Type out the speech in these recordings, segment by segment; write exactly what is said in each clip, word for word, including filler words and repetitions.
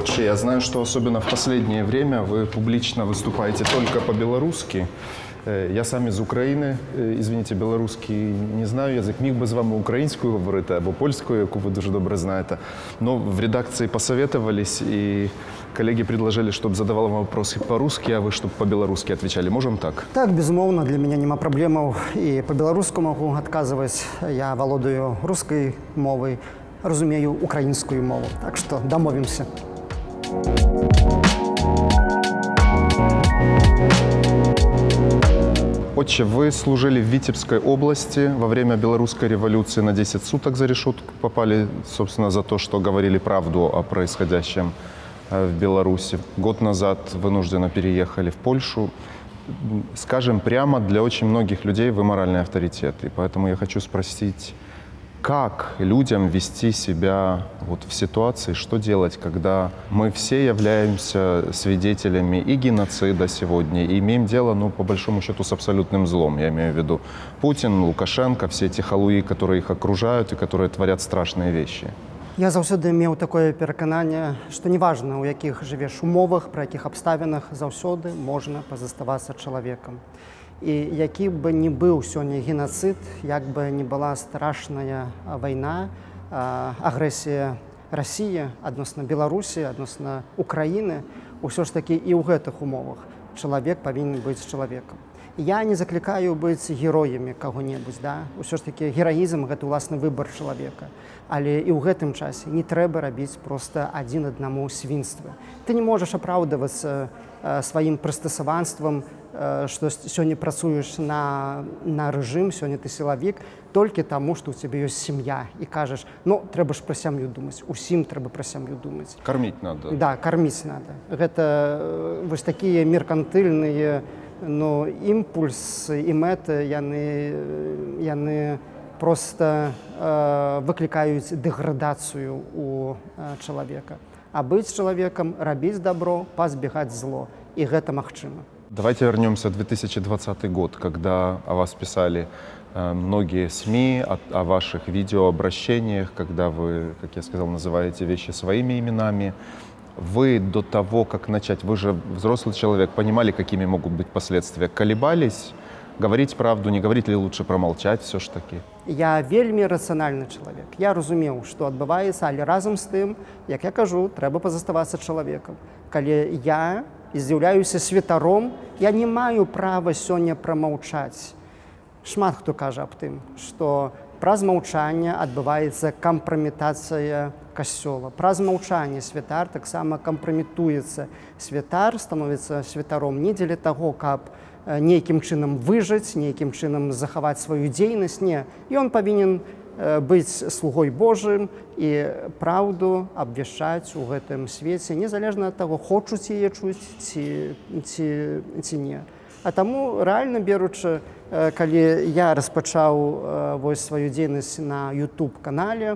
Отче, я знаю, что особенно в последнее время вы публично выступаете только по-белорусски. Я сам из України, извините, білоруський не знаю язик, міг би з вами українською говорити або польською, яку ви дуже добре знаєте. Но в редакции посоветовались, и коллеги предложили, чтобы задавал вам вопросы по-русски, а вы, чтобы по-белорусски отвечали. Можем так? Так, безумовно, для меня нема проблем. И по-белорусски могу отказывать. Я володаю русской мовой, разумею украинскую мову. Так что домовимся. Отче, вы служили в Витебской области во время Белорусской революции, на десять суток за решетку попали, собственно, за то, что говорили правду о происходящем в Беларуси. Год назад вынужденно переехали в Польшу. Скажем прямо, для очень многих людей вы моральный авторитет. И поэтому я хочу спросить, как людям вести себя вот в ситуации, что делать, когда мы все являемся свидетелями и геноцида сегодня, и имеем дело, ну, по большому счету, с абсолютным злом. Я имею в виду Путин, Лукашенко, все эти халуи, которые их окружают и которые творят страшные вещи. Я заўсёды меў такое перакананне, што неважна, у якіх жывеш умовах, пры якіх абставінах, заўсёды можна пазаставацца чалавекам. І які бы ні быў сёння геноцид, як бы ні была страшная вайна, агрэсія Расіі адносна Беларусі, адносна Украіны, усё ж такі і ў гэтых умовах чалавек павінен быць чалавекам. Я не заклікаю быць героямі каго-небудзь, да? Усё ж такі гераізм – гэта ўласны выбар чалавека. Але і ў гэтым часе не трэба рабіць проста адзін аднаму свінства. Ты не можаш апраўдавацца сваім прыстасаванствам, што сёння працуеш на, на рэжым, сёння ты сілавік, толькі таму, што ў цябе ёсць сям'я. І кажаш, ну, трэба ж пра сям'ю думаць, усім трэба пра сям'ю думаць. Карміць надо. Да, карміць надо. Гэта вось такія меркантыльныя, но імпульсы і мэты, яны, яны проста э, выклікаюць дэградацыю у э, чалавека. А быць чалавекам, рабіць добро, пазбегаць зло. І гэта магчыма. Давайте вернемся в две тысячи двадцатый год, когда о вас писали э, многие СМИ, о, о ваших видеообращениях, когда вы, как я сказал, называете вещи своими именами. Вы до того, как начать, вы же взрослый человек, понимали, какими могут быть последствия, колебались, говорить правду, не говорить или лучше промолчать все ж таки? Я вельмі рацыянальны чалавек. Я разумеў, што адбываецца, але разам з тым, як я кажу, трэба пазаставацца чалавекам. Калі я з'яўляюся святаром, я не маю права сёння прамаўчаць. Шмат хто кажа аб тым, што праз маўчанне адбываецца кампраметацыя касцёла. Праз маўчанне святар таксама кампраметуецца. Святар становіцца святаром не дзеля таго, каб нейкім чынам выжыць, нейкім чынам захаваць сваю дзейнасць. Не, ён павінен быць слугой Божым і праўду абвяшчаць у гэтым свеце, незалежна ад таго, хочуць яе чуць ці, ці, ці не. А таму, рэальна беручы, калі я распачаў вось сваю дзейнасць на YouTube-канале,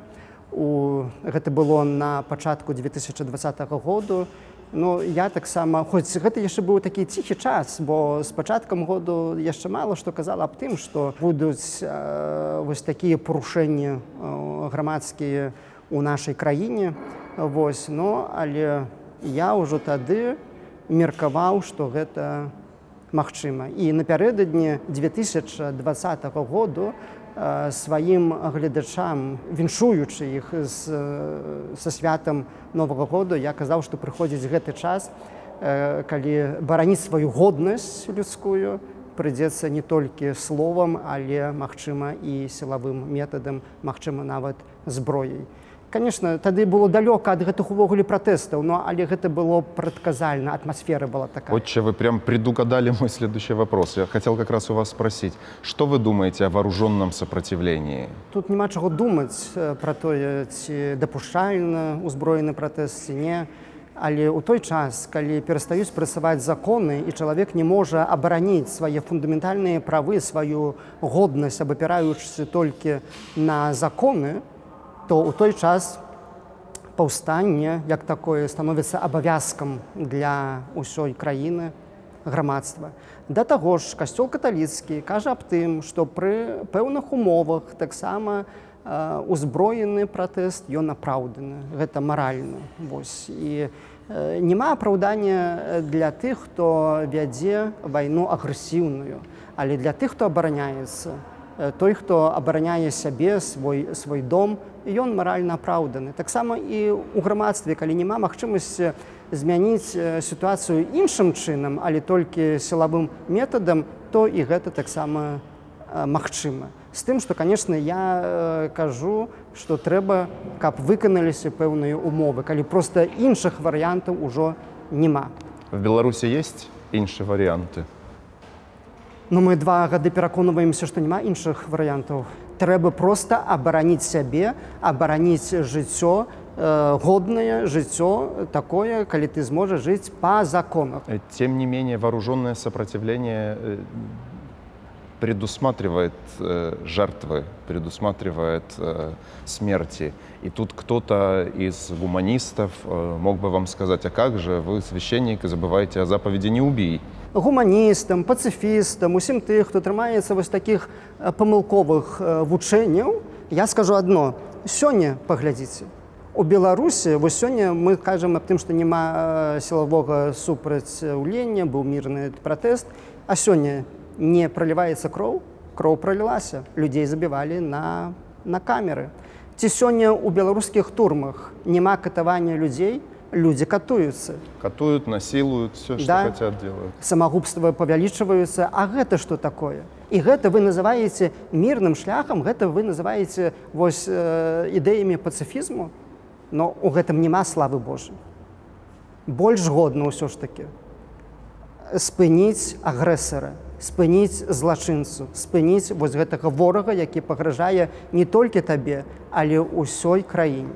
гэта было на пачатку две тысячи двадцатого году, ну, я таксама, хоць гэта яшчэ быў такі ціхі час, бо з пачаткам году яшчэ мала што казала аб тым, што будуць э, вось такія парушэнні э, грамадскія ў нашай краіне. Вось, ну, але я ўжо тады меркаваў, што гэта магчыма. І напярэдадні две тысячи двадцатого году э, сваім гледачам, віншуючы іх з, са святам Новага года, я казаў, што прыходзіць гэты час, э, калі бараніць сваю годнасць людскую прыйдзецца не толькі словам, але, магчыма, і сілавым метадам, магчыма, нават зброяй. Конечно, тады было далёка ад гэтых увогуле пратэстаў, но але гэта было прадказальна, атмасфера была такая. Отче, вы прям предугадали мой следующий вопрос. Я хотел как раз у вас спросить, что вы думаете о вооруженном сопротивлении? Тут няма чаго думаць пра тое, ці дапушчальна узброены пратэст, ці не. Але ў той час, калі перастаюць працаваць законы, і чалавек не можа абараніць свае фундаментальныя правы, сваю годнасць, абапіраючыся толькі на законы, то ў той час паўстанне, як такое, становіцца абавязкам для ўсёй краіны, грамадства. Да таго ж, касцёл каталіцкі кажа аб тым, што пры пэўных умовах таксама узброены пратэст, ён апраўданы. Гэта маральна. Вось. І Няма апраўдання для тых, хто вядзе вайну агрэсіўную, але для тых, хто абараняецца, той, хто абараняе сябе, свой, свой дом, ён маральна апраўданы. Таксама і ў грамадстве, калі няма магчымасці змяніць сітуацыю іншым чынам, але толькі сілавым метадам, то і гэта таксама магчыма. З тым, што, канешне, я кажу, што трэба, каб выканаліся пэўныя умовы, калі проста іншых варыянтаў ужо няма. В Беларусі есть іншыя варыянты? Ну, мы два гады пераконваемся, што няма іншых варыянтаў. Трэба проста абараніць сябе, абараніць жыццё, э, годнае жыццё такое, калі ты зможаш жыць па законах. Тем не менее, вооруженное сопротивление предусматривает э, жертвы, предусматривает э, смерти. И тут кто-то из гуманистов э, мог бы вам сказать, а как же вы, священник, забываете о заповеди «не убий». Гуманістам, пацыфістам, усім тых, хто трымаецца вось такіх памылковых вучэнняў, я скажу адно. Сёння, паглядзіце, у Беларусі, вось сёння мы кажам аб тым, што няма сілавога супраціўлення, быў мірны пратэст, а сёння не проліваецца кроў, кроў пролілася, людзей забівалі на, на камеры. Ці сёння ў беларускіх турмах няма катавання людзей, люди катуются. Катуют, насилуют, все, что да. хотят, делают. Самогубства павялічваюцца. А гэта что такое? І гэта вы называеце мірным шляхам, гэта вы называеце вось э, ідэямі пацыфізму, но у гэтым няма славы Божай. Больш годна ўсё ж таки спыніць агрэсара, спыніць злачынцу, спыніць вось гэтага ворага, які пагражае не толькі табе, але ўсёй краіне.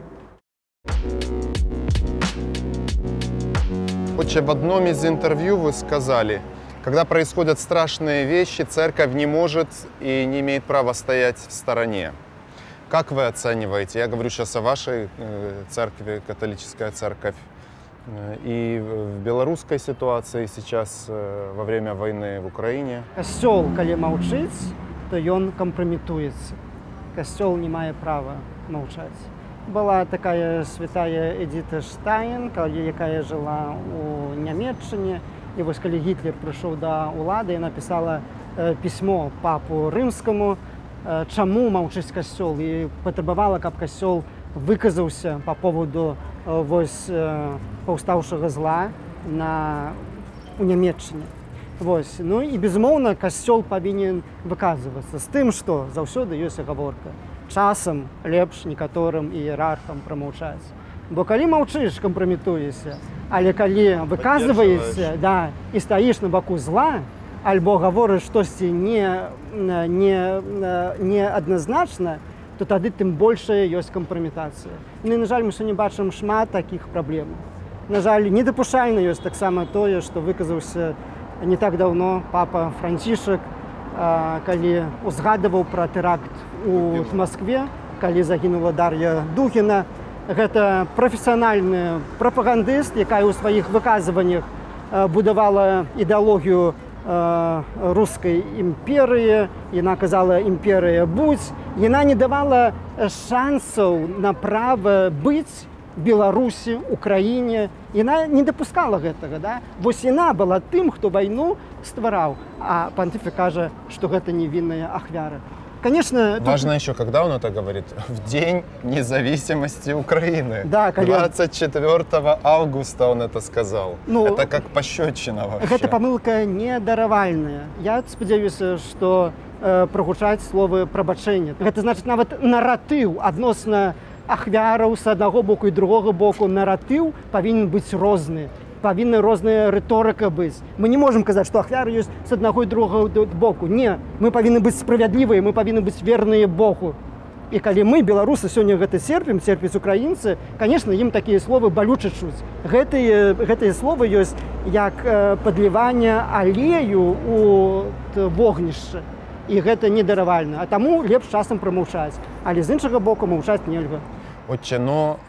Отче, в одном из интервью вы сказали, когда происходят страшные вещи, церковь не может и не имеет права стоять в стороне. Как вы оцениваете? Я говорю сейчас о вашей церкви, католическая церковь. И в белорусской ситуации сейчас, во время войны в Украине. Касцёл, калі маўчыць, то ён кампраметуецца. Касцёл не мае права маўчаць. Была такая святая Эдита Штайн, якая жила у Нямецчыне. І вось калі Гітлер прыйшоў да ўлады, яна пісала э, пісьмо папу рымскаму, э, чаму маўчыць касцёл, і патрабавала, каб касцёл выказаўся па поводу э, вось э, паўстаўшага зла на у Нямецчыне. Вось. Ну і безумоўна, касцёл павінен выказвацца з тым, што заўсёды ёсць агаворка. Часам лепш некаторым іерархам прамаўчаць. Бо калі маўчыш, кампраметуешся, але калі выказваешся, да, і стаіш на баку зла, альбо гаворыш штосьці не, не, не адназначна, то тады тым большая ёсць кампраметацыя. Ну, і, на жаль, мы сёння бачым шмат такіх праблем. На жаль, недапушальна ёсць таксама тое, што выказаўся не так даўно папа Францішак, калі узгадываў пра тэракт у Маскве, калі загінула Дар'я Дугіна. Гэта прафесіянальны прапагандыст, якая ў сваіх выказваннях будавала ідэалогію рускай імперыі. Яна казала «імперыя будзь». Яна не давала шансаў на права быць Беларусі, Украіне. Яна не дапускала гэтага. Да? Вось яна была тым, хто вайну ствараў, а пантыфік кажа, што гэта невінная ахвяра. Конечно, важно тут... еще, когда он это говорит, в день независимости Украины. Да, двадцать четвёртого августа он это сказал. Ну, это как пощечина вообще. Это помылка недаравальная. Я спадзяюся, что э, прогучаць словы прабачэння. Это значит, нават наратыў адносна ахвяраў з аднаго боку і другога боку, наратыў павінен быць розны. Павінна розная рыторыка быць. Мы не можам казаць, што ахвяры ёсць з аднаго і другога боку. Не, мы павінны быць справядлівыя, мы павінны быць верныя Богу. І калі мы, беларусы, сёння гэта церпім, церпяць украінцы, конечно, ім такія словы балюча чуць. Гэтыя, гэтыя словы ёсць як падліванне алею у вогнішча. І гэта недаравальна. А таму лепш часам прамаўчаць. Але з іншага боку маўчаць нельга. Отче, но...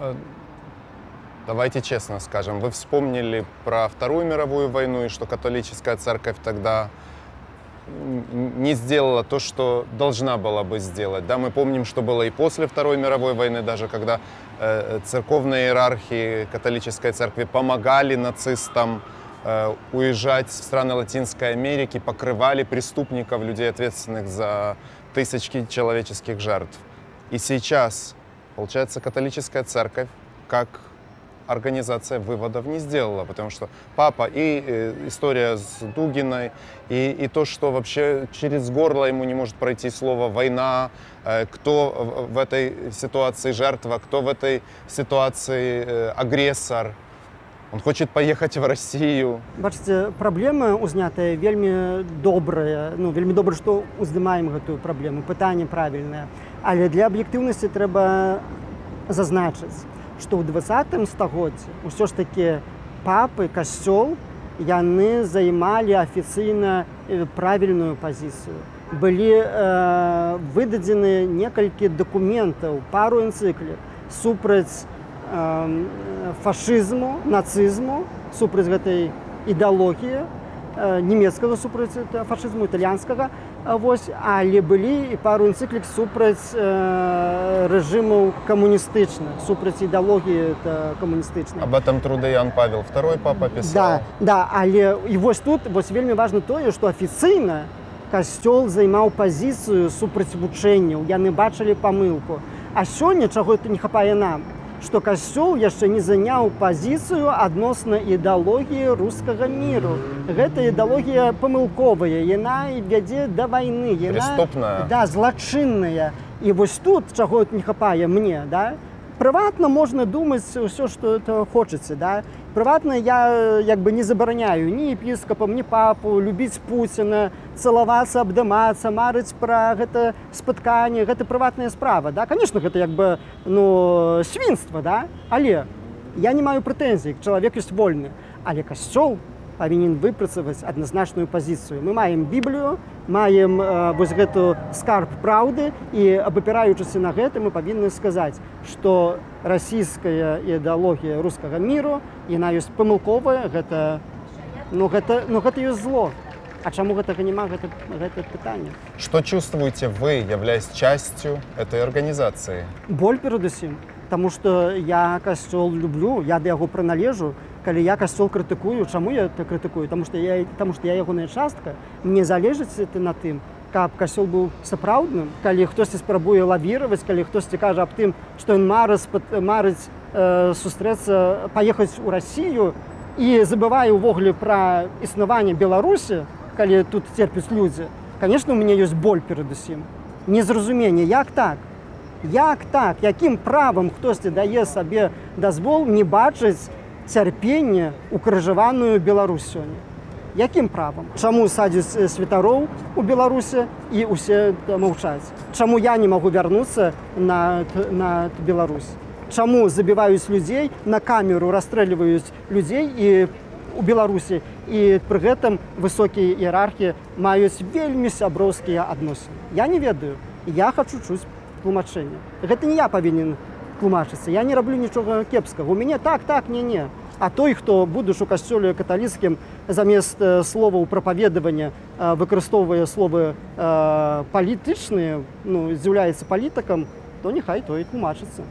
Давайте честно скажем, вы вспомнили про Вторую мировую войну и что католическая церковь тогда не сделала то, что должна была бы сделать. Да, мы помним, что было и после Второй мировой войны, даже когда э, церковные иерархии католической церкви помогали нацистам э, уезжать в страны Латинской Америки, покрывали преступников, людей, ответственных за тысячи человеческих жертв. И сейчас, получается, католическая церковь, как организация выводов не сделала, потому что папа и э, история с Дугиной, и, и то, что вообще через горло ему не может пройти слово «война», э, кто в, в этой ситуации жертва, кто в этой ситуации э, агрессор. Он хочет поехать в Россию. Бачите, праблема узнятая вельмі добрая, ну вельмі добра, што уздымаем гэтую праблему, пытанне правільнае. Але для аб'ектыўнасці трэба зазначыць, што ў двадцатым стагоддзі ўсё ж такі папы, касцёл, яны займалі афіцыйна правільную пазіцыю. Былі э, выдадзены некалькі дакументаў, пару энцыклік супраць э, фашызму, нацызму, супраць гэтай ідэалогіі, э, нямецкага супраць фашызму, італьянскага. Вось, але былі і пару энцыклік супраць э, рэжымаў камуністычных, супраць ідэалогіі камуністычнай. Об этом труды Ян Павел второй папа пісаў. Да, да, але і вось тут вось вельмі важна тое, што афіцыйна касцёл займаў пазіцыю супраць вучэнняў, яны бачылі памылку. А сёння, чаго это не хапае нам, што касцёл яшчэ не заняў пазіцыю адносна ідэалогіі рускага міру. Гэта ідэалогія памылковая, яна вядзе да вайны, яна преступная. Да, злачынная. І вось тут, чаго не хапае мне, да? Прыватна можна думаць усё, што это хочаце, да? Прыватна я як бы не забараняю ні епіскапам, ні папу любіць Пуціна, цалавацца, абдымацца, марыць пра гэта спатканне, гэта прыватная справа, да? Конечно, гэта як бы, ну, свінства, да? Але я не маю прэтэнзій, чалавек ёсць вольны, але касцёл павінен выпрацаваць адназначную пазіцыю. Мы маем Біблію, маем э, вось гэту скарб праўды, і абапіраючыся на гэта мы павінны сказаць, што расійская ідэалогія рускага міру, яна ёсць памылковая, гэта, ну, гэта, ну, гэта ёсць зло. А чаму гэтага няма, гэта, гэта пытанне. Что чувствуете вы, являясь частью этой организации? Боль перадусім, таму што я касцёл люблю, я да яго прыналежу. Калі я касцёл крытыкую, чаму я это крытыкую? Таму што я, таму што я ягоная частка, мне залежыць это на тым, каб касцёл быў сапраўдным. Калі хтосьці спрабуе лавіраваць, калі хтосьці кажа аб тым, што ён марыць, марыць э, сустрэцца, паехаць у Расію і забывае ўвогуле пра існаванне Беларусі, калі тут церпяць людзі, конечно, у мяне ёсць боль перадусім. Незразуменне, як так? Як так? Якім правам хтосьці дае сабе дазвол не бачыць цярпенне укрыжаваную Беларусь сёння? Якім правам? Чаму садзяць святароў у Беларусі і ўсе маўчаць? Чаму я не магу вярнуцца на, на Беларусь? Чаму забіваюць людзей, на камеру расстрэльваюць людзей і у Беларусі, і пры гэтым высокія іерархі маюць вельмі сяброўскія адносіны? Я не ведаю. Я хачу чуць тлумачэнне. Гэта не я павінен тлумачыцца. Я не раблю нічога кепскага. У мяне так, так, не-не. А той, хто, будучы у касцёле каталіцкім, замест э, словаў прапаведавання э, выкарыстоўвае словы э, палітычныя, ну, з'яўляецца палітыкам, то нехай той тлумачыцца.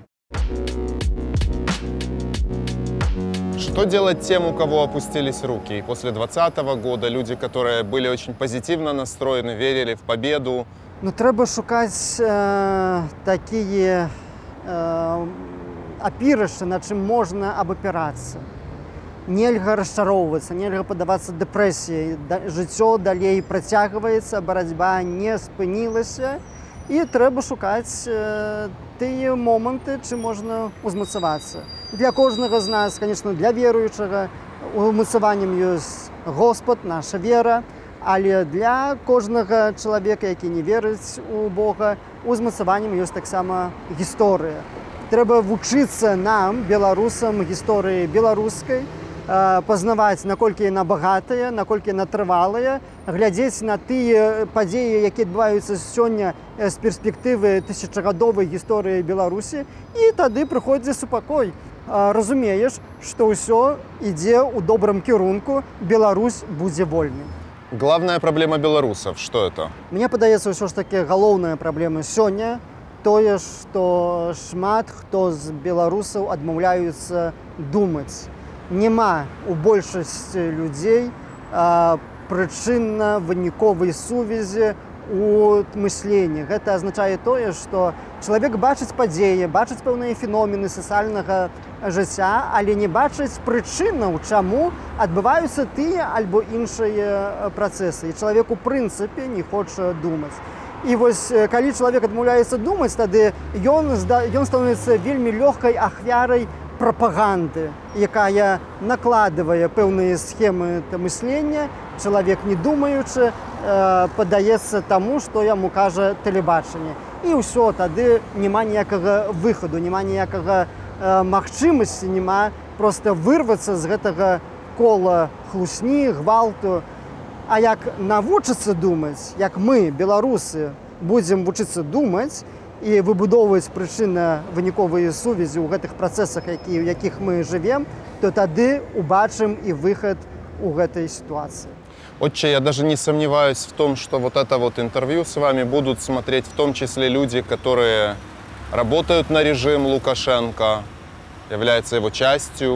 Что делать тем, у кого опустились руки? И после двадцатого года люди, которые были очень позитивно настроены, верили в победу. Ну, трэба шукаць э, такія э, апірышчы, на чым можна абапірацца. Нельга расчароўвацца, нельга падавацца дэпрэсіяй. Жыццё далей працягваецца, барацьба не спынілася, і трэба шукаць э, тыя моманты, чым можна ўзмацавацца. Для кожнага з нас, конечно, для веруючага умацаваннем ёсць Господ, наша вера, але для кожнага чалавека, які не верыць у Бога, узмацаваннем ёсць таксама гісторыя. Трэба вучыцца нам, беларусам, гісторыі беларускай, пазнаваць, наколькі яна багатая, наколькі яна трывалая, глядзець на тыя падзеі, якія адбываюцца сёння з перспектывы тысячагадовай гісторыі Беларусі, і тады прыходзіць супакой. Разумееш, што ўсё ідзе ў добрым кірунку, Беларусь будзе вольнай. Главная проблема белорусов, что это? Мне падаецца, ўсё ж такі галоўная праблема сёння тое, што шмат хто з беларусаў адмаўляюцца думаць. Няма у большасці людзей прычынна-выніковай сувязі у мысленні. Гэта азначае тое, што чалавек бачыць падзеі, бачыць пэўныя феномены сацыяльнага жыцця, але не бачыць прычынаў, чаму адбываюцца тыя альбо іншыя працэсы. І чалавек у прынцыпе не хоча думаць. І вось калі чалавек адмаўляецца думаць, тады ён, ён становіцца вельмі лёгкай ахвярай прапаганды, якая накладывае пэўныя схемы мыслення, чалавек не думаючы падаецца таму, што яму кажа тэлебачанне. І ўсё, тады няма ніякага выхаду, няма ніякага магчымасці, няма проста вырвацца з гэтага кола хлусні, гвалту. А як навучыцца думаць, як мы, беларусы, будзем вучыцца думаць і выбудоўваць прычынна-выніковыя сувязі ў гэтых працэсах, які, у якіх мы жывем, то тады убачым і выхад у гэтай ситуации. Отче, я даже не сомневаюсь в том, что вот это вот интервью с вами будут смотреть в том числе люди, которые работают на режим Лукашенко, являются его частью.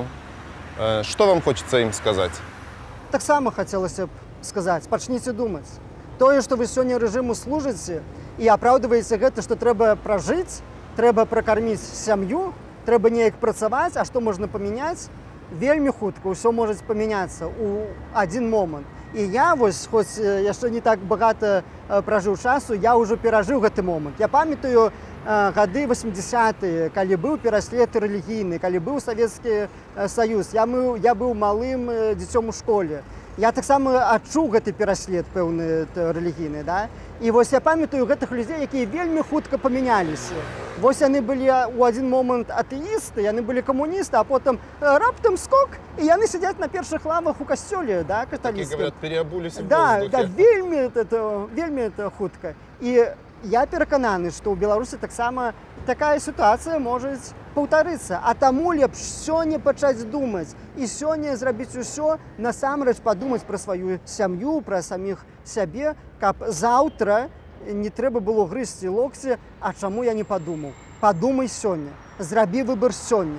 Что вам хочется им сказать? Так само хотелось бы сказать, пачніце думаць. Тое, што вы сёння рэжыму служыце і апраўдваеце гэта, што трэба пражыць, трэба пракарміць сям'ю, трэба неяк працаваць, а што можна памяняць, вельмі хутка ўсё можа памяняцца ў адзін момант. І я вось, хоць яшчэ не так багата пражыў часу, я ўжо перажыў гэты момант. Я памятаю гады восьмідзесятыя, калі быў пераслед рэлігійны, калі быў Савецкі Саюз, я, мы, я быў малым дзіцём у школе. Я таксама адчуў гэты пераслед пэўны рэлігійны, да? І вось я памятаю гэтых людзей, якія вельмі хутка памяняліся. Вось яны былі ў адзін момант атэісты, яны былі камуністы, а потым раптам скок, і яны сядзяць на першых лавах у касцёле, да, каталіцкім. Такі, говорят, переабуліся в да, воздухе. Да, вельмі это, вельмі это хутка. І я перакананы, што ў Беларусі таксама такая сітуацыя можа паўтарыцца. А таму лепш сёння пачаць думаць і сёння зрабіць усё, насамрэч падумаць пра сваю сям'ю, пра саміх сябе, каб заўтра не трэба было грызці локці, а чаму я не падумаў. Падумай сёння, зрабі выбор сёння.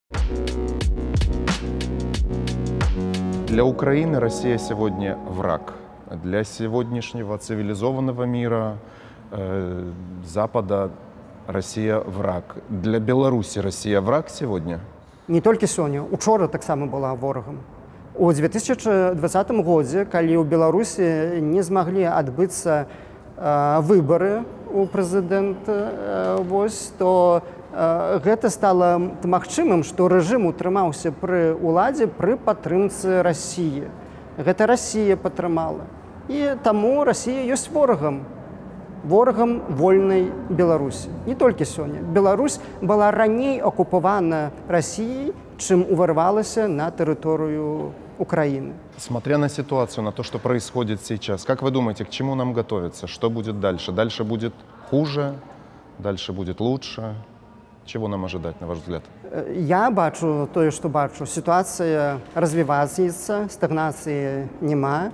Для Украины Россия сегодня враг. Для сегодняшнего цивилизованного мира э, Запада Россия враг. Для Беларуси Россия враг сегодня? Не толькі сёння. Учора таксама была ворагам. У две тысячи двадцатым годзе, калі ў Беларусі не змаглі адбыцца э, выбары у прэзідэнта, э, вось, то э, гэта стала магчымым, што рэжым утрымаўся пры ўладзе пры падтрымцы Расіі. Гэта Расія падтрымала. І таму Расія ёсць ворагам. Ворагам вольнай Беларусі. Не толькі сёння. Беларусь была раней акупавана Расіяй, чым уварвалася на тэрыторыю Украины. Смотря на ситуацию, на то, что происходит сейчас, как вы думаете, к чему нам готовиться? Что будет дальше? Дальше будет хуже? Дальше будет лучше? Чего нам ожидать, на ваш взгляд? Я бачу тое, што бачу. Ситуация развіваецца, стагнацыі няма.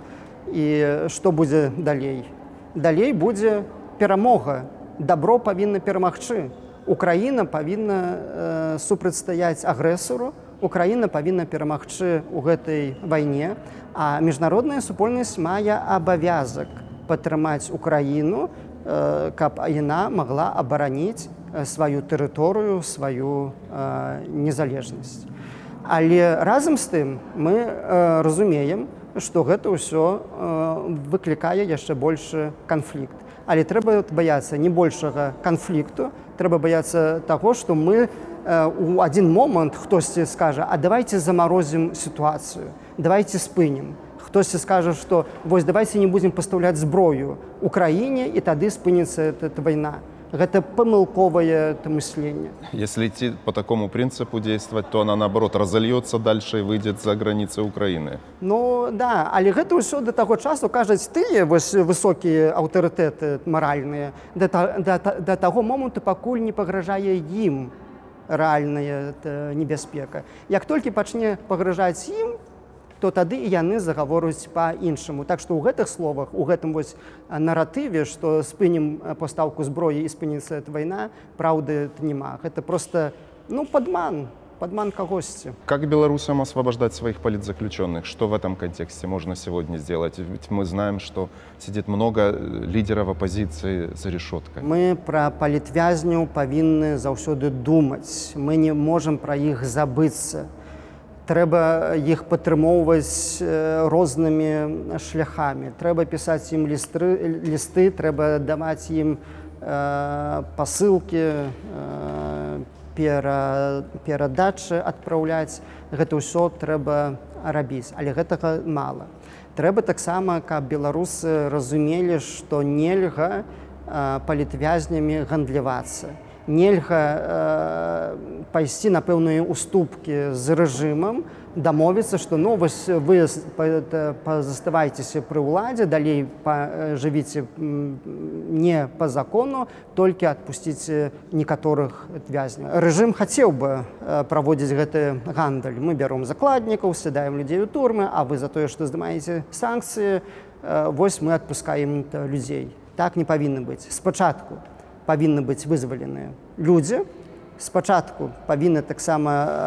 І што будзе далей? Далей будзе перамога. Дабро павінна перамагчы. Украіна павінна э, супрацьстаяць агрэсару, Украіна павінна перамагчы ў гэтай вайне, а міжнародная супольнасць мае абавязак падтрымаць Украіну, э, каб яна магла абараніць сваю тэрыторыю, сваю э, незалежнасць. Але разам з тым мы э, разумеем, што гэта ўсё э, выклікае яшчэ большы канфлікт. Але трэба баяцца не большага канфлікту, трэба баяцца таго, што мы у адзін момант хтосьці скажа, а давайте замарозім сітуацыю, давайте спынім. Хтосьці скажа, што вось давайте не будзем пастаўляць зброю Украіне, і тады спыніцца эта вайна. Гэта памылковае мысленне. Если идти по такому принципу действовать, то она, наоборот, разольется дальше и выйдет за границы Украины. Ну, да, але гэта ўсё да таго часу кажуць тыя вось высокія аўтарытэты маральныя, да, да, да таго моманту, пакуль не пагражае ім рэальная небяспека. Як толькі пачне пагражаць ім, то тады і яны загавораць па-іншаму. Так што ў гэтых словах, у гэтым вось наратыве, што спынім пастаўку зброі і спыніцца эта вайна, праўды няма. Гэта просто, ну, падман, падман кагосьці. Как белорусам освобождать своих политзаключенных? Что в этом контексте можно сегодня сделать? Ведь мы знаем, что сидит много лидеров оппозиции за решеткой. Мы пра палітвязняў павінны заўсёды думаць. Мы не можам пра іх забыцца. Трэба іх падтрымоўваць рознымі шляхамі. Трэба пісаць ім лісты, лісты трэба даваць ім э, пасылкі, э, пера, перадачы адпраўляць. Гэта ўсё трэба рабіць, але гэтага мала. Трэба таксама, каб беларусы разумелі, што нельга э, палітвязнямі гандлявацца. Нельга э, пайсці на пэўныя уступкі з рэжымам, дамовіцца, што ну, вось вы пазаставайцеся пры ўладзе, далей жывіце не па закону, толькі адпусціце некаторых вязняў. Рэжым хацеў бы праводзіць гэты гандаль. Мы бяром закладнікаў, сядаем людзей у турмы, а вы за тое, што здымаеце санкцыі, вось мы адпускаем людзей. Так не павінна быць. Спачатку павінны быць вызваленыя людзі, спачатку павінна таксама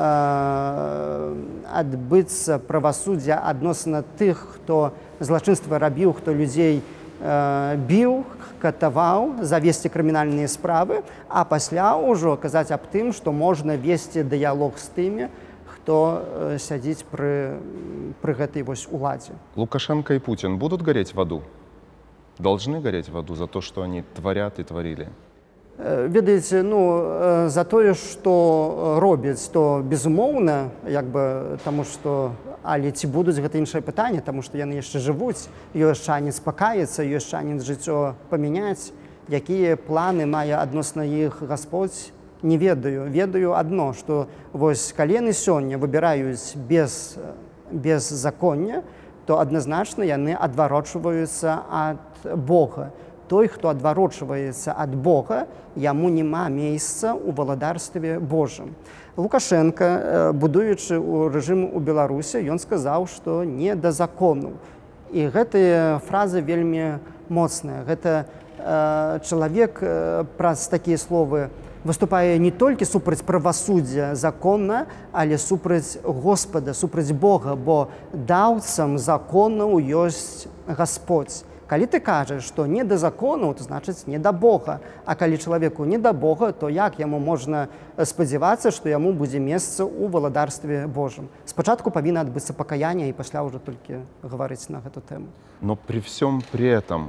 э, адбыцца правасуддзе адносна тых, хто злачынства рабіў, хто людзей э, біў, катаваў, завесці крымінальныя справы, а пасля ўжо казаць аб тым, што можна весці дыялог з тымі, хто э, сядзіць пры, пры гэтай вось уладзе. Лукашенко и Путин будут гореть в аду? Должны гореть в аду за то, что они творят и творили? Ведаеце, ну, за тое, што робяць, то безумоўна, як бы, таму што, але ці будуць, гэта іншае пытанне, таму што яны яшчэ жывуць, ёсць шанец пакаяцца, ёсць шанец жыццё памяняць. Якія планы мае адносна іх Гасподзь, не ведаю. Ведаю адно, што вось калі яны сёння выбіраюць без, без законня, то адназначна яны адварочваюцца ад Бога. Той, хто адварочваецца ад Бога, яму няма месца ў валадарстве Божым. Лукашенко, будуючы ў рэжым у Беларусі, ён сказаў, што не да закону. І гэтыя фразы вельмі моцныя. Гэта э, чалавек э, праз такія словы выступае не толькі супраць правасуддзя законна, але супраць Господа, супраць Бога, бо даўцам законаў ёсць Гасподзь. Калі ты кажаш, што не да закону, то значыць не да Бога. А калі чалавеку не да Бога, то як яму можна спадзявацца, што яму будзе месца ў валадарстве Божым? Спачатку павінна адбыцца пакаянне, і пасля ўжо толькі гаварыць на гэту тэму. Но при всем при этом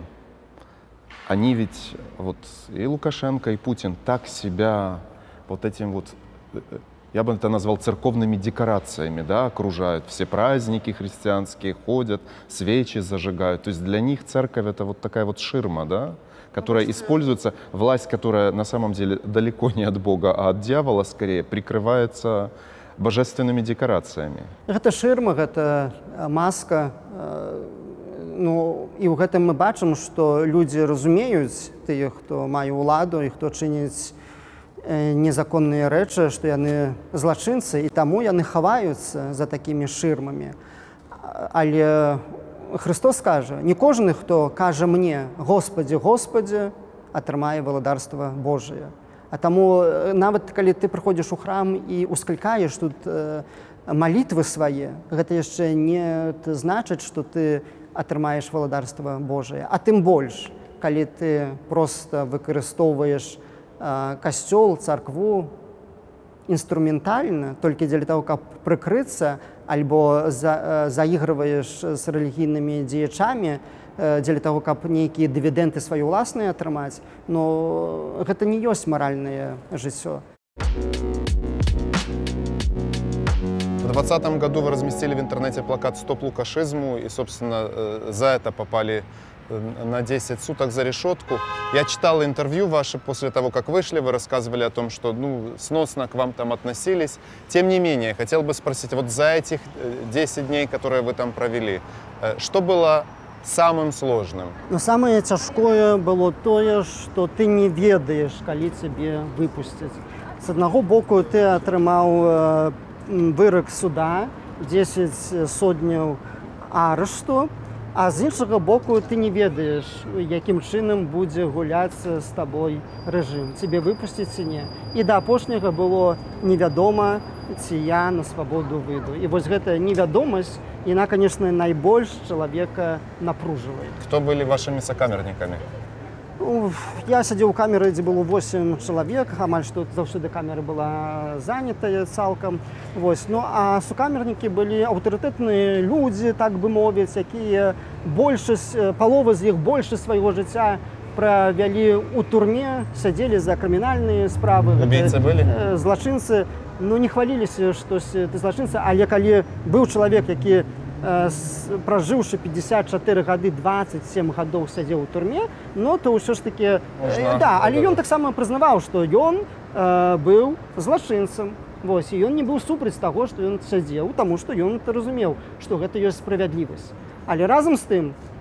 они ведь, вот и Лукашенко, и Путин так себя вот этим вот, я бы это назвал церковными декорациями, да, окружают. Все праздники христианские ходят, свечи зажигают. То есть для них церковь — это вот такая вот ширма, да, которая используется, власть, которая на самом деле далеко не от Бога, а от дьявола скорее, прикрывается божественными декорациями. Это ширма, это маска. Ну, і ў гэтым мы бачым, што людзі разумеюць тыя, хто мае ўладу і хто чыніць незаконныя рэчы, што яны злачынцы, і таму яны хаваюцца за такімі шырмамі. Але Христос кажа, не кожны, хто кажа мне «Господі, Господі», атрымае валадарства Божае. А таму нават калі ты прыходзіш у храм і усклікаеш тут малітвы свае, гэта яшчэ не значыць, што ты атрымаеш валадарства Божае. А тым больш, калі ты проста выкарыстоўваеш касцёл, царкву інструментальна, толькі дзеля таго, каб прыкрыцца, альбо за, заігрываеш з рэлігійнымі дзеячамі, дзеля таго, каб нейкія дывідэнты свае ўласныя атрымаць, но гэта не ёсць маральнае жыццё. В двадцатом году вы разместили в интернете плакат «Стоп лукашизму», и, собственно, за это попали на десять суток за решетку. Я читал интервью ваше после того, как вышли, вы рассказывали о том, что ну, сносно к вам там относились. Тем не менее, хотел бы спросить, вот за этих десять дней, которые вы там провели, что было самым сложным? Но самое цяжкое было тое, что ты не ведаешь, калі цябе выпусцяць. С аднаго боку ты атрымаў вырак суда, дзесяць сотняў арышту, а з іншага боку ты не ведаеш, якім чынам будзе гуляць з табой рэжым, цябе выпусціць ці не. І да апошняга было невядома, ці я на свабоду выйду. І вось гэтая невядомасць, яна, конечно, найбольш чалавека напружвае. Кто были вашими сокамерниками? Я сядзеў у камеры, дзе было восемь чалавек, амаль што заўсёды камера была занятая цалкам. Вось. Ну, а сукамернікі былі аўтарытэтныя людзі, так бы мовіць, якія большасць, палова з іх большасць свайго жыцця правялі ў турме, сядзелі за крымінальныя справы. Убійцы былі? Злачынцы, ну, не хваліліся, штось ты злачынца, але калі быў чалавек, які пражыўшы пятьдесят четыре гады, двадцать семь гадоў сядзеў у турме, ну, то ўсё ж такі... Да, але ён таксама прызнаваў, што ён быў злачынцам. Вось, і ён не быў супраць таго, што ён сядзеў, таму што ён разумеў, што гэта ёсць справядлівасць. Але разам з тым,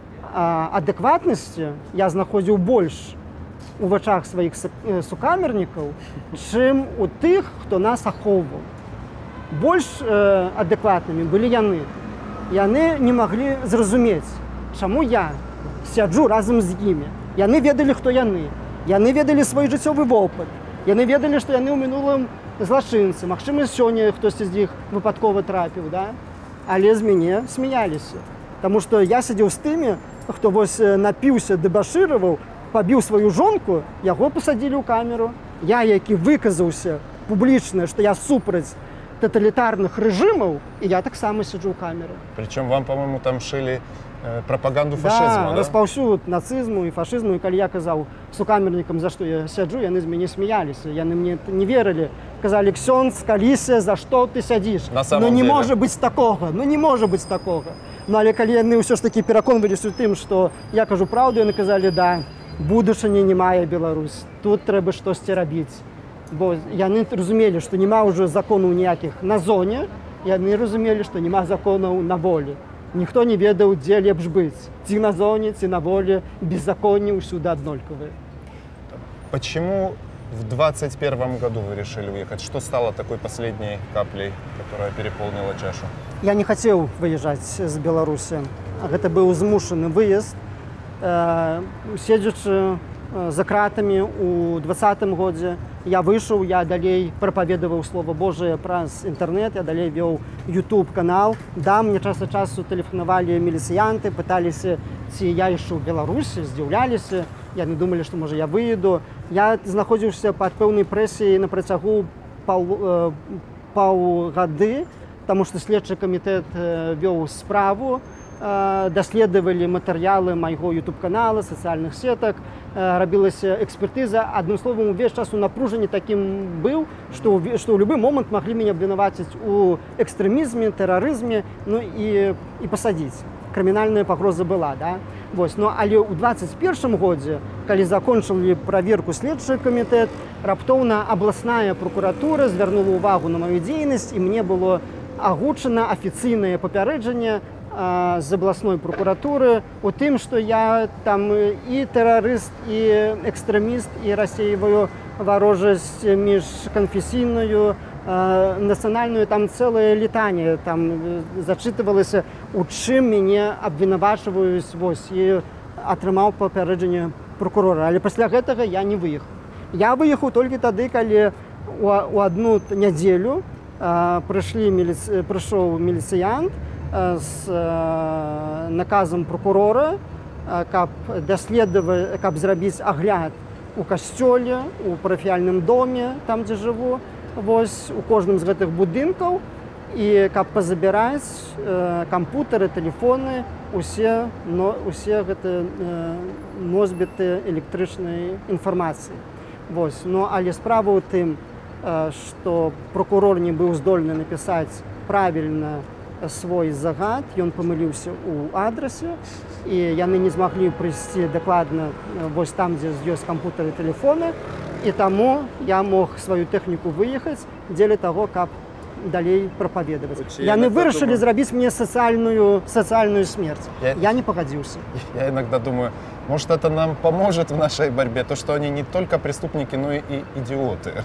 адэкватнасці я знаходзіў больш у вачах сваіх сукамернікаў, чым у тых, хто нас ахоўваў. Больш адэкватнымі былі яны. Яны не маглі зразумець, чаму я сяджу разам з імі. Яны ведалі, хто яны. Яны ведалі свой жыццёвы вопыт. Яны ведалі, што яны ў мінулым злачынцы. Магчыма, сёння хтосьці з іх выпадкова трапіў, да? Але з мяне смяяліся. Таму што я сядзеў з тымі, хто вось напіўся, дэбашыраваў, пабіў сваю жонку, яго пасадзілі ў камеру. Я, які выказаўся публічна, што я супраць тоталітарных рэжымаў, і я таксама сиджу ў камеры. Причем вам, по-моему, там шили э, пропаганду фашизма, да? Да, распаўсюд нацызму і фашызму, і калі я казаў сукамернікам, за што я сяджу, яны з мяне смяяліся, яны мне не верылі. Казалі: ксёндз, каліся, за што ты сядзіш? Ну не можа быць такога, ну не можа быць такога. Ну але калі яны ўсё ж такі пераконваліся ў тым, што я кажу праўду, яны казалі: да, будучыні не мае Беларусь, тут трэба штосьці рабіць. Бо яны разумелі, што няма ўжо законаў ніякіх на зоне, яны разумелі, што няма законаў на волі. Ніхто не ведаў, дзе лепш быць. Ці на зоне, ці на волі, беззаконне ўсюды аднолькавыя. Почему в двадцать первом году вы решили уехать? Что стало такой последней каплей, которая переполнила чашу? Я не хацеў выязджаць з Беларусі. Гэта быў змушаны выезд. Седзячы за кратамі ў двадцатым годзе, я выйшаў, я далей прапаведаваў Слова Божае праз інтэрнэт, я далей вёў YouTube-канал. Да, мне час ад часу тэлефанавалі міліцыянты, пыталіся, ці я ішу ў Беларусі, здзіўляліся. Яны думалі, што, можа, я выеду. Я знаходзіўся пад пэўнай прэсіяй на працягу паўгады, таму што следчы камітэт вёў справу, даследавалі матэрыялы майго YouTube-канала, сацыяльных сетак, рабілася экспертыза. Адным словам, увесь час у напружанні такім быў, што ў любы момант маглі мяне абвінаваціць у экстрэмізме, тэрарызме, ну і, і пасадзіць. Крымінальная пагроза была, да? Вось. Ну, але ў двадцать першым годзе, калі закончылі праверку следчы камітэт, раптоўна абласная прокуратура звярнула ўвагу на маю дзейнасць, і мне было агучана афіцыйнае папярэджанне з абласной прокуратуры у тым, што я там і тэрарыст, і экстрэміст, і рассеиваю варожасць міжканфесійную, нацыянальную, там цэлае літанне, там зачытывалася, у чым мяне абвінавачваюць, вось, і атрымаў папярэджанне прокурора. Але пасля гэтага я не выехаў. Я выехаў толькі тады, калі у адну нядзелю прыйшоў міліцыянт з наказам прокурора, каб даследаваць, каб зрабіць агляд у касцёле, у парафіяльным доме, там, дзе жыву, вось, у кожным з гэтых будынкаў, і каб пазабіраць кампутары, тэлефоны, усе, но, усе гэтыя носьбіты электрычнай інфармацыі. Вось. Ну, але справа ў тым, што прокурор не быў здольны напісаць правільна свой загад, ён памыліўся ў адрасе, і яны не змаглі прыйсці дакладна вось там, дзе ёсць кампутары і тэлефоны, і таму я мог сваю тэхніку выехаць дзеля таго, каб далей прапаведаваць. Я Яны иногда вырашылі думаю- зрабіць мне сацыяльную сацыяльную смерць. Я- Я не пагадзіўся. Я иногда думаю, может, это нам поможет в нашей борьбе, то, что они не только преступники, но и идиоты.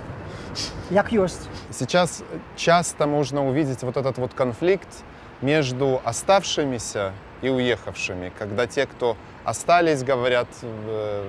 Як ёсць. Сейчас часто можно увидеть вот этот вот конфликт между оставшимися и уехавшими, когда те, кто остались, говорят, э,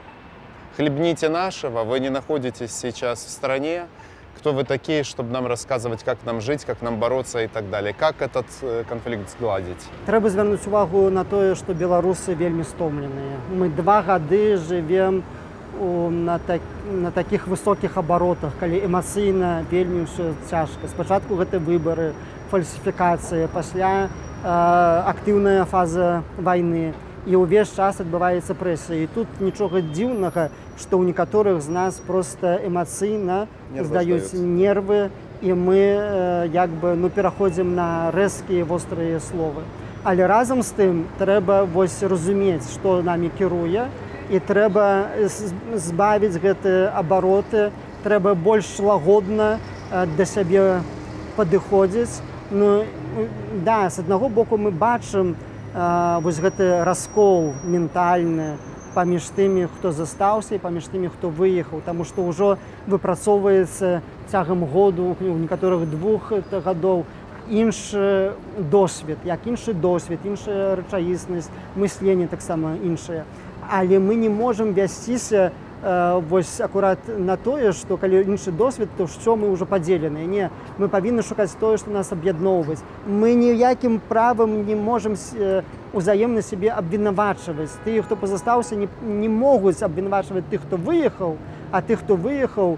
хлебните нашего, вы не находитесь сейчас в стране, кто вы такие, чтобы нам рассказывать, как нам жить, как нам бороться и так далее. Как этот э, конфликт сгладить? Трэба звярнуць увагу на тое, што беларусы вельмі стомленыя. Мы два гады жывем у, на, так, на такіх высокіх абаротах, калі эмацыйна вельмі ўсё цяжка. Спачатку гэта выбары, фальсіфікацыя, пасля э, актыўная фаза вайны. І ўвесь час адбываецца прэсія. І тут нічога дзіўнага, што ў некаторых з нас проста эмацыйна здаюць нервы, і мы э, як бы ну, пераходзім на рэзкія вострыя словы. Але разам з тым трэба вось разумець, што намі кіруе, і трэба збавіць гэтыя абароты, трэба больш лагодна э, да сябе падыходзіць. Ну, да, з аднаго боку мы бачым, Uh, вось гэты раскол ментальны паміж тымі, хто застаўся, і паміж тымі, хто выехаў, таму што ўжо выпрацоўваецца цягам году, у некаторых двух гадоў іншы досвед, як іншы досвед, іншая рэчаіснасць, мысленне таксама іншае. Але мы не можам вясціся э, вось акурат на тое, што калі іншы досвед, то што мы ўжо падзеленыя. Не, мы павінны шукаць тое, што нас аб'ядноўваць. Мы ніякім правам не можам э, узаемна сябе абвінавачваць. Тыя, хто пазастаўся, не, не могуць абвінавачваць тых, хто выехаў, а тых, хто выехаў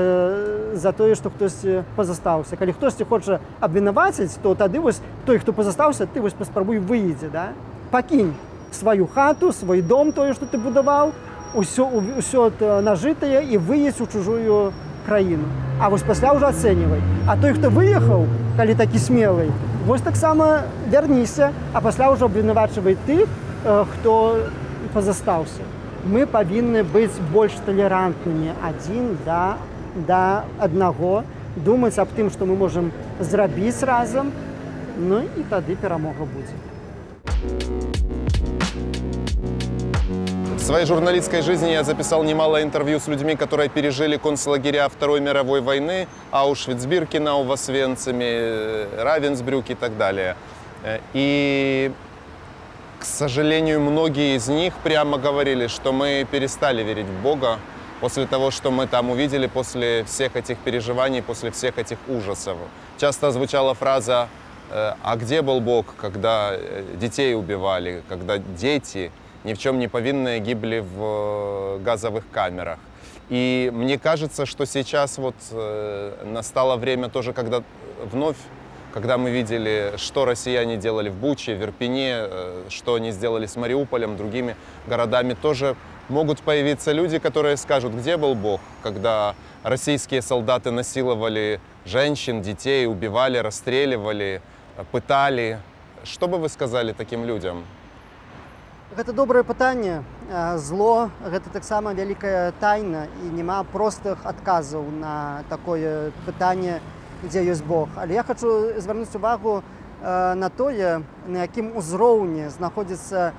э, за тое, што хтосьці пазастаўся. Калі хтосьці хоча абвінаваціць, то тады вось той, хто пазастаўся, ты вось паспрабуй выедзе, да? Пакінь сваю хату, свой дом, тое, што ты будаваў, усё, усё нажытае і выедзь у чужую краіну. А вось пасля ўжо ацэньвай. А той, хто выехаў, калі такі смелый, вось таксама вярніся, а пасля ўжо абвінавачвай тых, хто пазастаўся. Мы павінны быць больш талерантнымі адзін да, да аднаго, думаць аб тым, што мы можам зрабіць разам, ну і тады перамога будзе. В своей журналистской жизни я записал немало интервью с людьми, которые пережили концлагеря Второй мировой войны, Аушвиц-Биркенау в Освенциме, Равенсбрюк и так далее. И, к сожалению, многие из них прямо говорили, что мы перестали верить в Бога после того, что мы там увидели, после всех этих переживаний, после всех этих ужасов. Часто звучала фраза «А где был Бог, когда детей убивали, когда дети ни в чем не повинные гибли в газовых камерах». И мне кажется, что сейчас вот настало время тоже, когда вновь, когда мы видели, что россияне делали в Буче, в Ирпене, что они сделали с Мариуполем, другими городами, тоже могут появиться люди, которые скажут, где был Бог, когда российские солдаты насиловали женщин, детей, убивали, расстреливали, пытали. Что бы вы сказали таким людям? Гэта добрае пытанне. Зло гэта таксама вялікая тайна, і няма простых адказаў на такое пытанне, дзе ёсць Бог. Але я хочу звярнуць увагу на тое, на якім узроўні знаходзіцца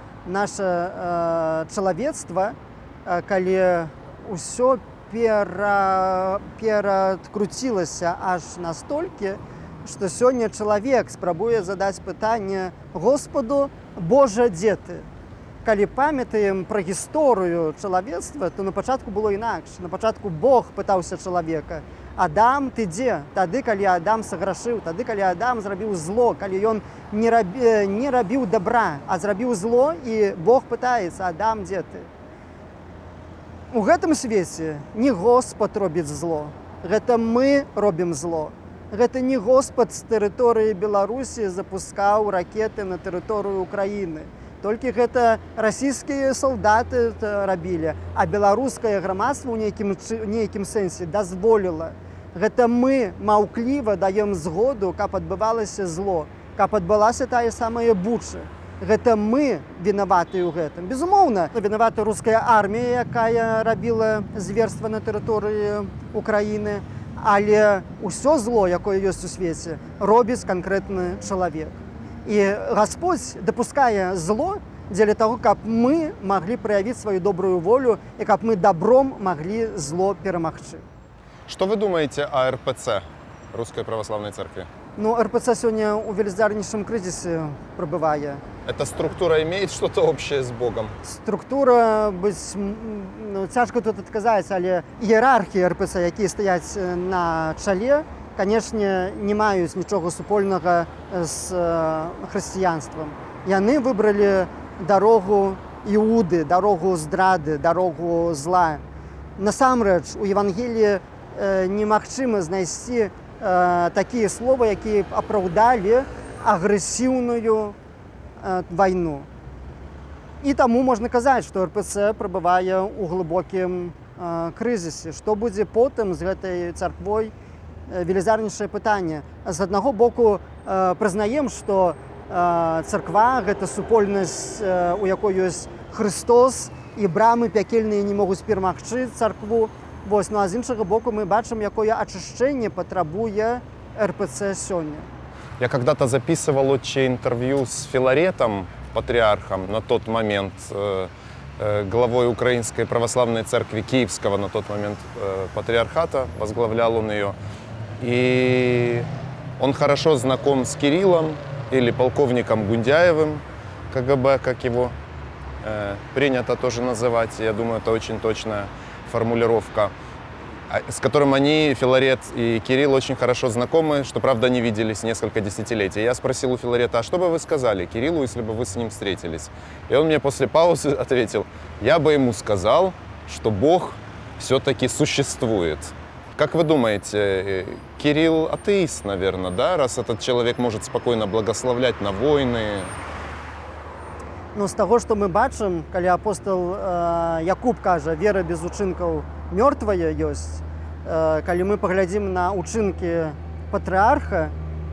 наше чалавецтва, калі ўсё пера... перадкруцілася аж настолькі, што сёння чалавек спрабуе задаць пытанне Господу: Божа, дзе ты? Калі памятаем пра гісторыю чалавецтва, то на пачатку было інакш. На пачатку Бог пытаўся чалавека: Адам, ты дзе? Тады, калі Адам саграшыў, тады, калі Адам зрабіў зло, калі ён не, рабі, не рабіў добра, а зрабіў зло, і Бог пытаецца: Адам, дзе ты? У гэтым свеце не Господ робіць зло, гэта мы робім зло. Гэта не Господ з тэрыторыі Беларусі запускаў ракеты на тэрыторыю Украіны. Толькі гэта расійскія салдаты рабілі, а беларускае грамадства ў нейкім, нейкім сэнсе дазволіла. Гэта мы маўкліва даем згоду, каб адбывалася зло, каб адбылася тая самая Буча. Гэта мы вінаватыя ў гэтым. Безумоўна, вінавата руская армія, якая рабіла зверства на тэрыторыі Украіны, але ўсё зло, якое ёсць у свеце, робіць канкрэтны чалавек. І Гасподзь дапускае зло дзеля таго, каб мы маглі праявіць сваю добрую волю і каб мы добром маглі зло перамагчы. Что вы думаете о эр пэ цэ, Русской Православной Церкви? Ну, эр пэ цэ сегодня у велізарнейшым крызісе прабывае. Эта структура имеет что-то общее с Богом? Структура, быць, ну, цяжка тут адказаць, але іерархіі эр пэ цэ, якія стаяць на чале, канешне, не маюць нічога супольнага з хрысціянствам. Яны выбралі дарогу Іуды, дарогу здрады, дарогу зла. Насамрэч, у Евангеліі э, немагчыма знайсці э, такія словы, якія апраўдалі агрэсіўную э, вайну. І таму можна казаць, што эр пэ цэ прабывае ў глыбокім э, крызісе. Што будзе потым з гэтай царквой, э, велізарнейшае пытанне. З аднаго боку э, прызнаем, што царква – гэта супольнасць, у якой ёсць Христос, і брамы пякельныя не могуць перамагчы царкву. Вось, ну, а з іншага боку мы бачым, якое ачышчэнне патрабуе эр пэ цэ сёння. Я когда-то записывал отче интервью с Филаретом, патриархом, на тот момент э, э, главой Украинской Православной Церкви Киевского, на тот момент э, патриархата, возглавлял он ее. И он хорошо знаком с Кириллом, или полковником Гундяевым, ка гэ бэ, как его э, принято тоже называть. Я думаю, это очень точная формулировка, с которым они, Филарет и Кирилл, очень хорошо знакомы, что, правда, не виделись несколько десятилетий. Я спросил у Филарета, а что бы вы сказали Кириллу, если бы вы с ним встретились? И он мне после паузы ответил, я бы ему сказал, что Бог все-таки существует. Как вы думаете, Кирилл атеист, наверное, да, раз этот человек может спокойно благословлять на войны? Ну, з таго, што мы бачым, калі апостол э, Якуб кажа, вера без учынкаў мёртвая ёсць, э, калі мы паглядзім на учынкі патрыарха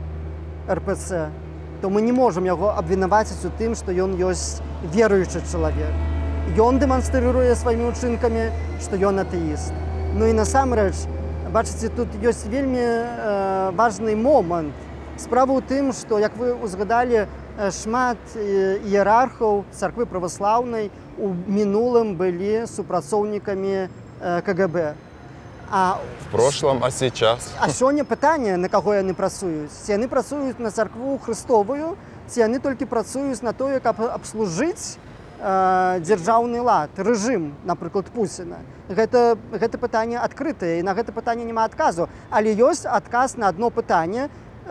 эр пэ цэ, то мы не можам яго абвінаваціць у тым, што ён ёсць веруючы чалавек. Ён дэманструе сваімі учынкамі, што ён атэіст. Ну і насамрэч, бачыце, тут ёсць вельмі э, важны момант. Справа ў тым, што, як вы узгадалі, шмат іерархаў царквы праваслаўнай у мінулым былі супрацоўнікамі э, ка гэ бэ. А в прошлом, а сейчас? А сёння пытанне, на каго яны працуюць. Ці яны працуюць на царкву Христовую, ці яны толькі працуюць на тое, каб абслужыць э, дзяржаўны лад, рэжым, напрыклад, Пуціна. Гэта, гэта пытанне адкрытае, і на гэта пытанне няма адказу. Але ёсць адказ на адно пытанне,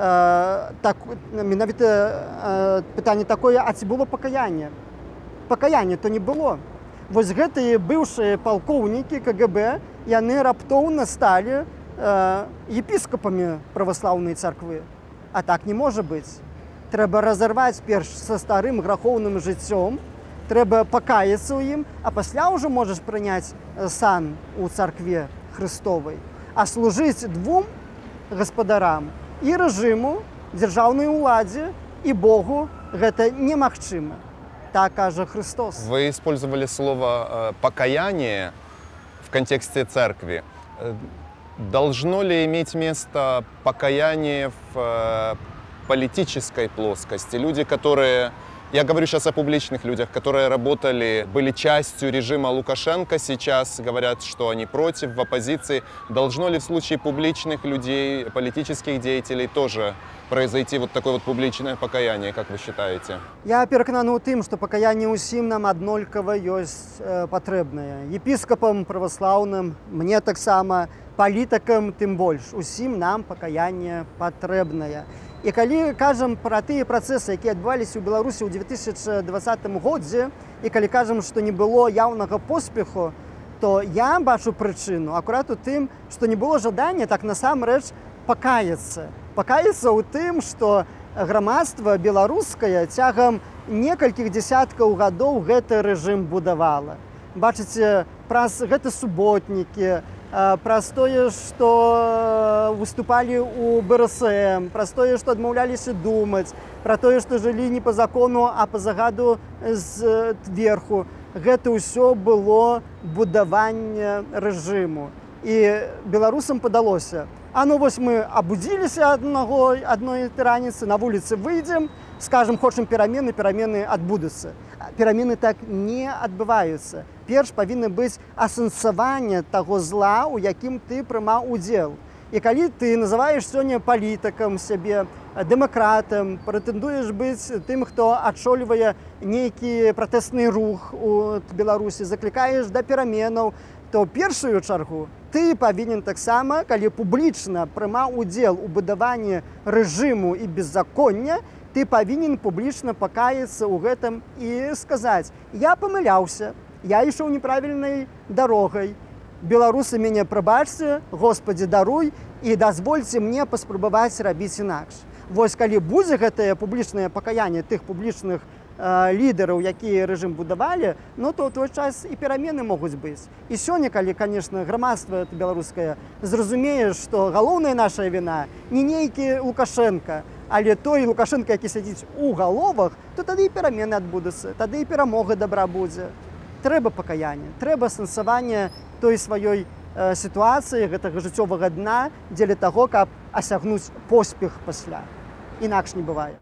э, так, менавіта э, пытанне такое, а ці было пакаянне? Пакаяння то не было. Вось гэтыя быўшыя палкоўнікі ка гэ бэ, яны раптоўна сталі э, епіскапамі праваслаўнай царквы. А так не можа быць. Трэба разарваць перш са старым грахоўным жыццём, трэба пакаяцца ў ім, а пасля ўжо можаш прыняць сан у царкве Христовай. А служыць двум гаспадарам, і рэжыму, дзяржаўнай уладзе, і Богу, гэта немагчыма. Так кажа Христос. Вы использовали слово «покаяние» в контексте церкви. Должно ли иметь место покаяние в политической плоскости? Люди, которые, я говорю сейчас о публичных людях, которые работали, были частью режима Лукашенко, сейчас говорят, что они против, в оппозиции. Должно ли в случае публичных людей, политических деятелей тоже произойти вот такое вот публичное покаяние, как вы считаете? Я перакананы ў тым, што пакаянне ўсім нам аднолькава ёсць э, патрэбнае. Епіскапам праваслаўным, мне таксама, палітыкам тым больш. Усім нам пакаянне патрэбнае. І калі кажам пра тыя працэсы, якія адбываліся ў Беларусі ў две тысячы дваццатым годзе, і калі кажам, што не было яўнага поспеху, то я бачу прычыну акурат у тым, што не было жадання так насамрэч пакаяцца. Пакаяцца ў тым, што грамадства беларускае цягам некалькіх дзясяткаў гадоў гэты рэжым будавала. Бачыце, праз гэты суботнікі, праз тое, што выступалі ў бэ эр эс эм, праз тое, што адмаўляліся думаць, пра тое, што жылі не па закону, а па загаду зверху. Гэта ўсё было будаванне рэжыму. І беларусам падалося, А ну вось мы абудзіліся аднаго адной раніцы, на вуліцы выйдзем, скажем, хочам перамены, перамены адбудуцца. Перамены так не адбываюцца. Перш павінны быць асэнсаванне таго зла, у якім ты прымаў удзел. І калі ты называеш сёння палітыкам сябе, дэмакратам, прэтэндуеш быць тым, хто адчольвае нейкі пратэсны рух у Беларусі, заклікаеш да пераменаў, то ў першую чаргу ты павінен таксама, калі публічна прымаў удзел у будаванні рэжыму і беззаконня, ты павінен публічна пакаяцца ў гэтым і сказаць: я памыляўся, я ішоў неправільнай дарогай. Беларусы мяне прабачце, Господі даруй і дазвольце мне паспрабаваць рабіць інакш. Вось калі будзе гэтае публічнае пакаянне тых публічных э, лідараў, якія рэжым будавалі, ну то ў той час і перамены могуць быць. І сёння, калі, канешне, грамадства беларускае зразумее, што галоўная наша віна не нейкі Лукашенко, але той Лукашенко, які сядзіць у галовах, то тады і перамены адбудуцца, тады і перамога дабра будзе. Трэба пакаянне, трэба сэнсаванне той сваёй э, сітуацыі, гэтага жыццёвага дна, дзеля таго, каб асягнуць поспех пасля. Інакш не бывае.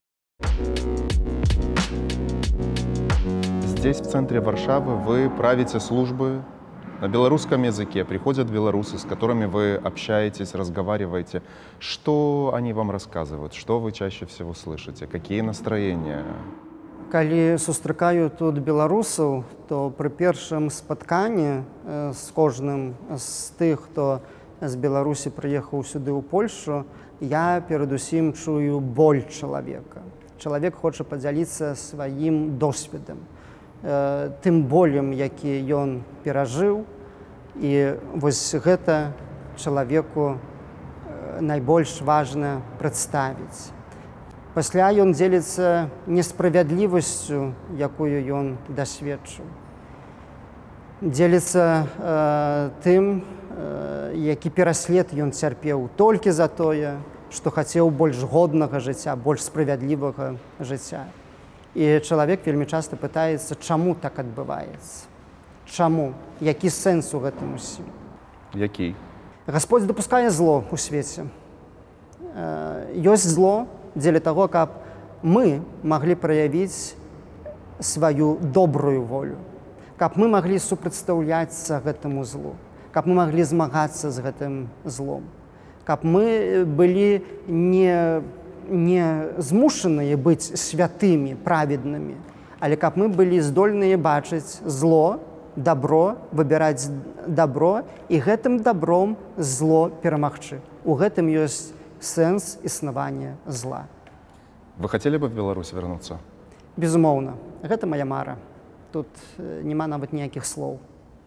Здесь, в центре Варшавы, вы правите службы на белорусском языке. Приходят белорусы, с которыми вы общаетесь, разговариваете. Что они вам рассказывают? Что вы чаще всего слышите? Какие настроения? Калі сустракаю тут беларусаў, то пры першым спатканні з кожным з тых, хто з Беларусі прыехаў сюды ў Польшу, я перадусім чую боль чалавека. Чалавек хоча падзяліцца сваім досведам, тым болем, які ён перажыў, і вось гэта чалавеку найбольш важна прадставіць. Пасля ён дзеліцца несправядлівасцю, якую ён дасведчыў. Дзеліцца э, тым, э, які пераслед ён цярпеў толькі за тое, што хацеў больш годнага жыцця, больш справядлівага жыцця. І чалавек вельмі часта пытаецца, чаму так адбываецца? Чаму? Які сэнс у гэтым усім? Які? Гасподзь дапускае зло ў свеце. Э, ёсць зло дзеля таго, каб мы маглі праявіць сваю добрую волю, каб мы маглі супрацьстаўляцца гэтаму злу, каб мы маглі змагацца з гэтым злом, каб мы былі не, не змушаныя быць святымі, праведнымі, але каб мы былі здольныя бачыць зло, добро, выбіраць добро і гэтым добром зло перамагчы. У гэтым ёсць сэнс існавання зла. Вы хотели бы в Беларусь вернуться? Безумоўна. Гэта моя мара. Тут няма нават ніякіх слоў.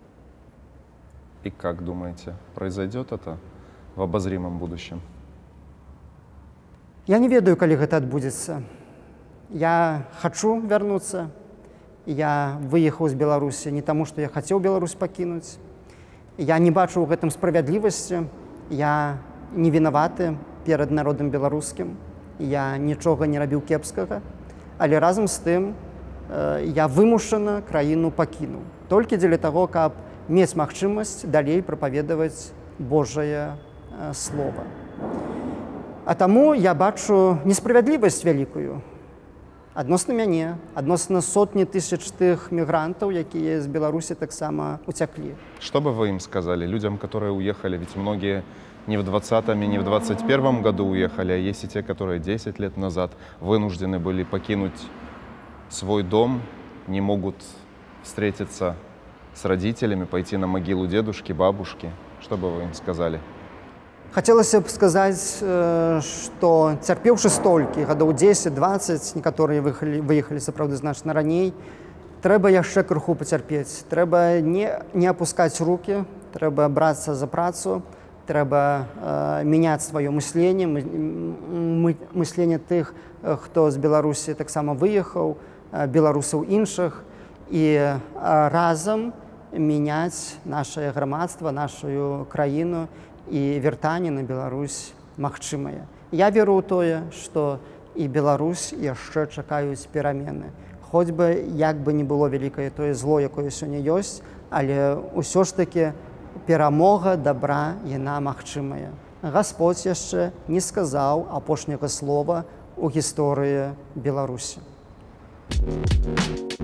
И как думаете, произойдет это в обозримом будущем? Я не ведаю, калі гэта адбудзецца. Я хачу вярнуцца. Я выехаў з Беларусі не таму, што я хацеў Беларусь пакінуць. Я не бачу ў гэтым справядлівасці. Я не вінаваты перад народам беларускім, я нічога не рабіў кепскага, але разам з тым э, я вымушана краіну пакінуў. Толькі дзеля таго, каб мець магчымасць далей прапаведаваць Божае э, слова. А таму я бачу несправядлівасць вялікую адносна мяне, адносна сотні тысяч тых мігрантаў, якія з Беларусі таксама уцяклі. Что бы вы им сказали, людям, которые уехали, ведь многие не в двадцатом и не в двадцать первом году уехали, а есть и те, которые десять лет назад вынуждены были покинуть свой дом, не могут встретиться с родителями, пойти на могилу дедушки, бабушки. Что бы вы им сказали? Хацелася б сказаць, што цярпеўшы столькі, гадоў дзесяць-дваццаць, некаторыя выехалі, выехалі сапраўды значна раней, трэба яшчэ крыху пацярпець. Трэба не, не апускаць рукі, трэба брацца за працу, трэба э, мяняць сваё мысленне, мы, мы, мысленне тых, хто з Беларусі таксама выехаў, э, беларусаў іншых, і э, разам мяняць нашае грамадства, нашу краіну, і вяртанне на Беларусь магчымае. Я веру ў тое, што і Беларусь яшчэ чакаюць перамены. Хоць бы як бы не было вялікае тое зло, якое сёння ёсць, але ўсё ж такі перамога добра, яна магчымая. Гасподзь яшчэ не сказаў апошняга слова ў гісторыі Беларусі.